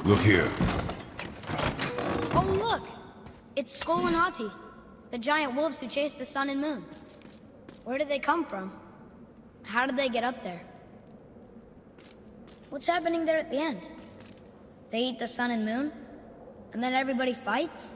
Look here. Oh, look! It's Skull and Hati, the giant wolves who chase the sun and moon. Where did they come from? How did they get up there? What's happening there at the end? They eat the sun and moon? And then everybody fights?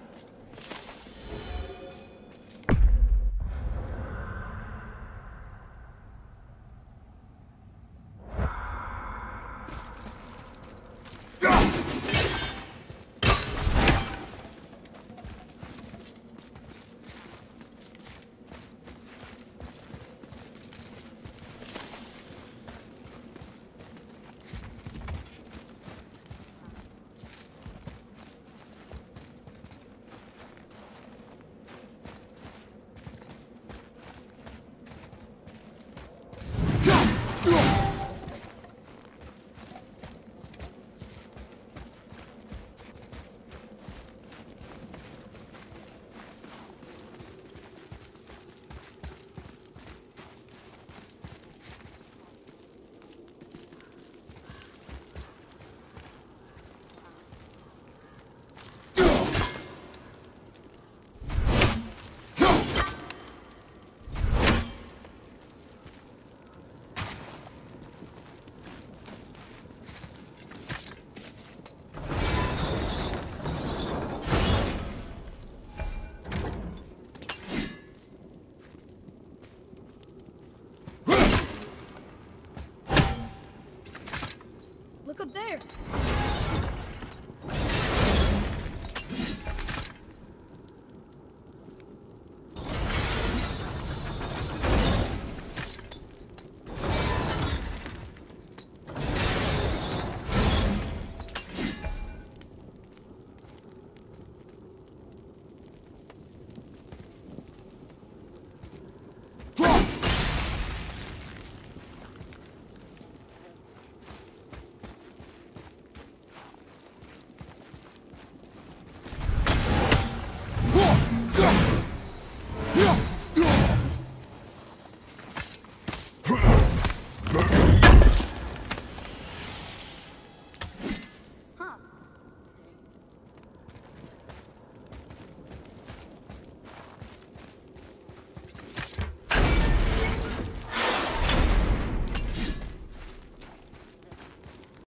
Look up there.